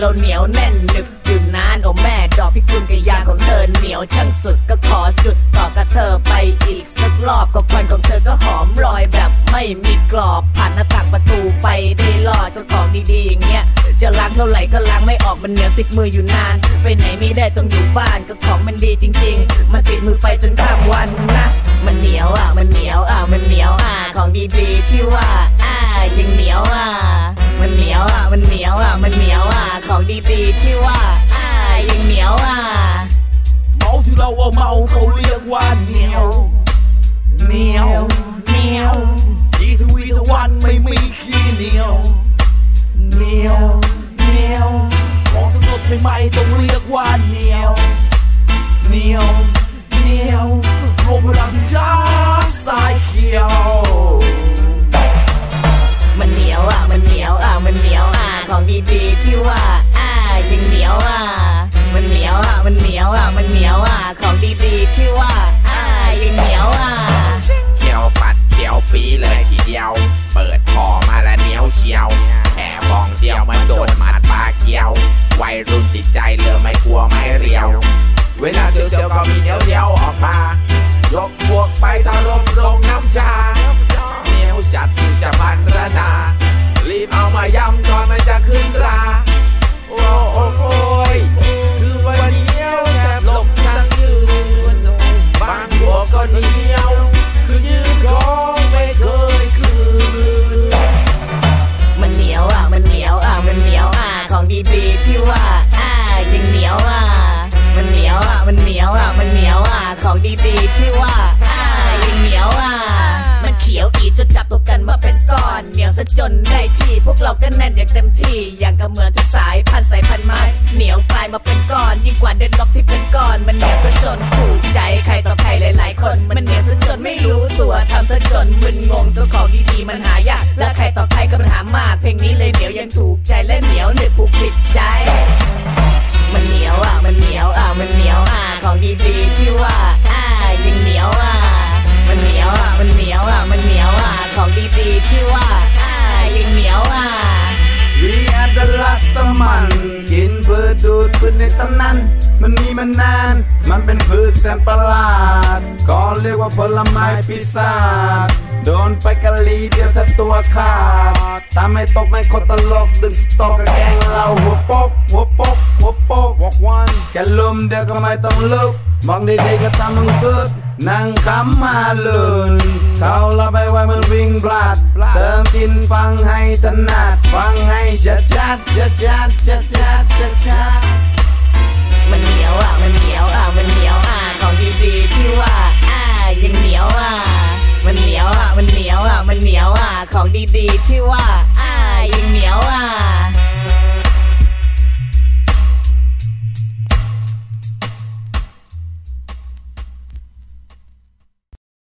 เราเหนียวแน่นหนึบอยู่นานโอ้แม่ดอกพิกุลกะยาของเธอเหนียวช่างสุดก็ขอจุดต่อกับเธอไปอีกสักรอบก็ควันของเธอก็หอมลอยแบบไม่มีกรอบผ่านหน้าต่างประตูไปได้รอดก็ของดีๆอย่างเงี้ยจะล้างเท่าไหร่ก็ล้างไม่ออกมันเหนียวติดมืออยู่นานไปไหนไม่ได้ต้องอยู่บ้านก็ของมันดีจริงๆมันติดมือไปจนข้ามวันนะมันเหนียวมันเหนียวมันเหนียวของดีๆที่ว่ายังเหนียวมันเหนียวมันเหนียวมันเหนียวของดีๆที่ว่ายังเหนียวเมาที่เราเมาเขาเรียกว่าเหนียวเหนียวเหนียวที่ทวีตะวันไม่มีขี้เหนียวเหนียวเหนียวของสดๆใหม่ๆต้องเรียกว่าเหนียวเหนียวเหนียวรวมพลังจากสายเขียวมันเหนียวมันเหนียวมันเหนียวของดีๆที่ว่ายังเหนียวมันเหนียวมันเหนียวมันเหนียวของดีๆที่ว่ายังเหนียวเขียวปัดเขียวปีเลยทีเดียวเปิดคอมาแล้วเหนียวเชียวแค่บองเดียวมันโดนหมัดปาเกียววัยรุ่นติดใจเลยไม่กลัวไม่เรียวเวลาเสียวๆก็มีเดียวออกมายกพวกไปตะลมลงน้ำชาเหนียวจัดสุดจะพันระนารีบเอามายำก่อนมันจะขึ้นราโอ้ยคือวันเหนียวแทบหลบทั้งยืนบางหัวก็เหนียวคือยืนของไม่เคยคืนมันเหนียวมันเหนียวมันเหนียวของดีๆที่ว่ายังเหนียวมันเหนียวมันเหนียวมันเหนียวของดีๆที่ว่ายังเหนียวมันเขียวอีจนจับตัวกันมาเป็นก้อนเหนียวซะจนได้ที่พวกเราก็แน่นอย่างเต็มที่อย่างกับเหมือนทุกสายพันไม้เหนียวกลายมาเป็นก้อนยิ่งกว่าเดนล็อกที่เป็นก้อนมันเหนียวซะจนถูกใจใครต่อใครหลายๆคนมันเหนียวซะจนไม่รู้ตัวทำซะจนมึนงงตัวของดีๆมันหายากและใครต่อใครก็มันหามากเพลงนี้เลยเหนียวยังถูกใจและเหนียวหนึบผูกติดใจมันเหนียวมันเหนียวมันเหนียวของดีๆที่ว่ายังเหนียวมันเหนียวมันเหนียวมันเหนียวของดีๆที่ว่ายังเหนียว We adalah seman กินพืชดูดพืชในตำนานมันมีมานานมันเป็นพืชแสนประหลาดก็เรียกว่าผลไม้ปีศาจโดนไปกะลีเดียวถ้าตัวขาดตาไม่ตกไม่คดตลกดึงสตอกกับแกงเราหัวโป๊กหัวโป๊กหัวโป๊กwalk one แค่ลมเดียวก็ไม่ต้องลุกมองดีๆก็ทำมึงสุดนั่งคำมาลุนเขาเราไปไว้มันวิ่งพลาดเติมจินฟังให้ถนัดฟังให้ชัดมันเหนียวมันเหนียวมันเหนียวของดีๆที่ว่ายังเหนียวมันเหนียวมันเหนียวมันเหนียวของดีๆที่ว่า